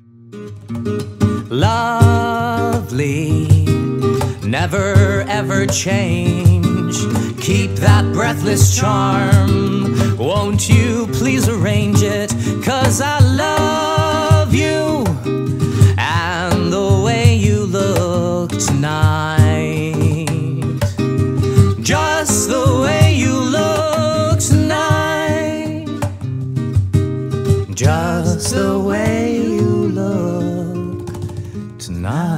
Lovely, never ever change. Keep that breathless charm. Won't you please arrange it? 'Cause I love you and the way you look tonight. Just the way you look tonight. Just the way you look tonight.